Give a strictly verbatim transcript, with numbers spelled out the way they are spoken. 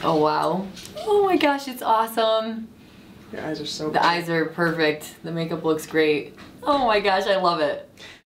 Oh wow. Oh my gosh, it's awesome. Your eyes are so The good. eyes are perfect. The makeup looks great. Oh my gosh, I love it.